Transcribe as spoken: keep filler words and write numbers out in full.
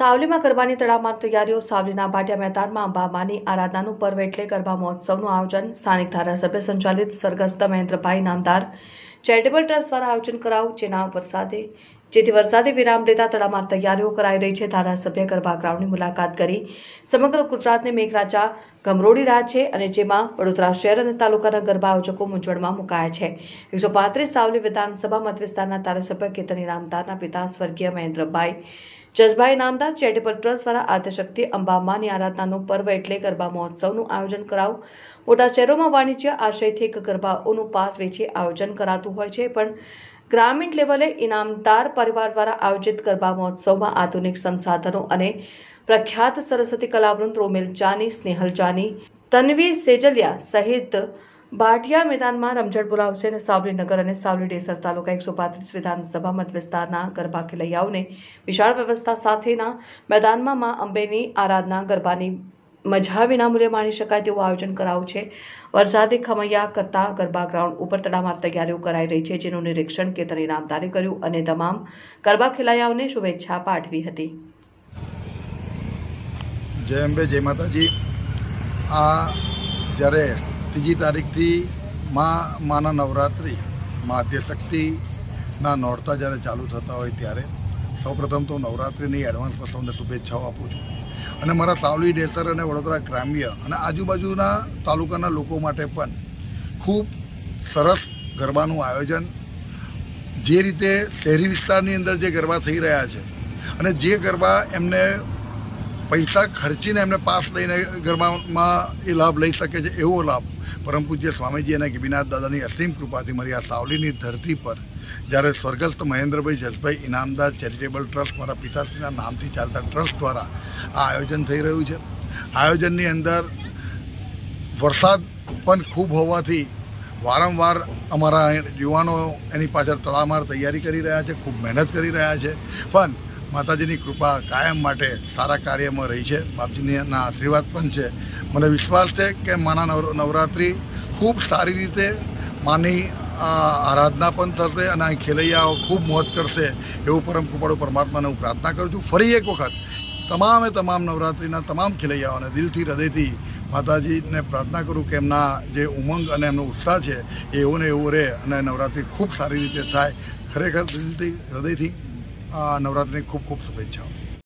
સાવલીમાં ગરબાની તડામાર તૈયારીઓ। સાવલીના ભાટિયા મેદાનમાં અંબામાની આરાધનાનું પર્વ એટલે ગરબા મહોત્સવનું આયોજન સ્થાનિક ધારાસભ્ય સંચાલિત સરગસ્ત મહેન્દ્રભાઈ નામદાર ચેરિટેબલ ટ્રસ્ટ દ્વારા આયોજન કરાયું, જેના વરસાદે જેથી વરસાદે વિરામ લેતા તડામાર તૈયારીઓ કરાઈ રહી છે। ધારાસભ્ય ગરબા ગ્રાઉન્ડની મુલાકાત કરી સમગ્ર ગુજરાતને મેઘરાજા ગમરોડી રહ્યા છે અને જેમાં વડોદરા શહેર અને તાલુકાના ગરબા આયોજકો મૂંઝવણમાં મુકાયા છે। એકસો પાંત્રીસ સાવલી વિધાનસભા મત વિસ્તારના ધારાસભ્ય કેતની નામદારના પિતા સ્વર્ગીય મહેન્દ્રભાઈ જસભાઈ નામદાર ચેરિટેબલ ટ્રસ્ટ દ્વારા આદ્યશક્તિ અંબામાની આરાધનાનું પર્વ એટલે ગરબા મહોત્સવનું આયોજન કરાયું। મોટા શહેરોમાં વાણિજ્ય આશયથી ગરબાઓનું પાસ વેચી આયોજન કરાતું હોય છે, પણ ગ્રામીણ લેવલે ઇનામદાર પરિવાર દ્વારા આયોજિત ગરબા મહોત્સવમાં આધુનિક સંસાધનો અને પ્રખ્યાત સરસ્વતી કલાવૃંદ રોમેલ જાની, સ્નેહલ જાની, તન્વી સેજલિયા સહિત ભાટિયા મેદાનમાં રમઝટ બોલાવશે અને સાવલી નગર અને સાવલી ડેસર તાલુકા એકસો પાંત્રીસ વિધાનસભા મત વિસ્તારના ગરબા ખેલૈયાઓને વિશાળ વ્યવસ્થા સાથેના મેદાનમાં મા અંબેની આરાધના ગરબાની મજા વિનામૂલ્યે માણી શકાય તેવું આયોજન કરાયું છે। વરસાદી ખમૈયા કરતા ગરબા ગ્રાઉન્ડ ઉપર તડામાર તૈયારીઓ કરાઈ રહી છે, જેનું નિરીક્ષણ કેતની નામદારે કર્યું અને તમામ ગરબા ખેલૈયાઓને શુભેચ્છા પાઠવી હતી। જય અંબે, જય માતાજી। આ જ્યારે ત્રીજી તારીખથી મા માના નવરાત્રિ મા આદ્યશક્તિના નોરતા જ્યારે ચાલુ થતા હોય ત્યારે સૌપ્રથમ તો નવરાત્રિની એડવાન્સમાં સૌને શુભેચ્છાઓ આપું છું અને મારા સાવલી ડેસર અને વડોદરા ગ્રામ્ય અને આજુબાજુના તાલુકાના લોકો માટે પણ ખૂબ સરસ ગરબાનું આયોજન, જે રીતે શહેરી વિસ્તારની અંદર જે ગરબા થઈ રહ્યા છે અને જે ગરબા એમને પૈસા ખર્ચીને એમને પાસ લઈને ગરબામાં એ લાભ લઈ શકે છે, એવો લાભ પરમ પૂજ્ય સ્વામીજી અને ગિબીનાથ દાદાની અસીમ કૃપાથી મારી આ સાવલીની ધરતી પર જ્યારે સ્વર્ગસ્થ મહેન્દ્રભાઈ જસભાઈ ઇનામદાર ચેરિટેબલ ટ્રસ્ટ મારા પિતાશ્રીના નામથી ચાલતા ટ્રસ્ટ દ્વારા આ આયોજન થઈ રહ્યું છે। આયોજનની અંદર વરસાદ પણ ખૂબ હોવાથી વારંવાર અમારા યુવાનો એની પાછળ તડામાર તૈયારી કરી રહ્યા છે, ખૂબ મહેનત કરી રહ્યા છે, પણ માતાજીની કૃપા કાયમ માટે સારા કાર્યમાં રહી છે। બાપજીના આશીર્વાદ પણ છે। મને વિશ્વાસ છે કે માના નવ નવરાત્રિ ખૂબ સારી રીતે માની આરાધના પણ થશે અને અહીં ખેલૈયાઓ ખૂબ મોજ કરશે એવું પરમ કૃપાળુ પરમાત્માને હું પ્રાર્થના કરું છું। ફરી એક વખત તમામે તમામ નવરાત્રિના તમામ ખેલૈયાઓને દિલથી હૃદયથી માતાજીને પ્રાર્થના કરું કે એમના જે ઉમંગ અને એમનો ઉત્સાહ છે એ એવો ને એવો રહે અને નવરાત્રિ ખૂબ સારી રીતે થાય। ખરેખર દિલથી હૃદયથી નવરાત્રિની ખૂબ ખૂબ શુભેચ્છાઓ।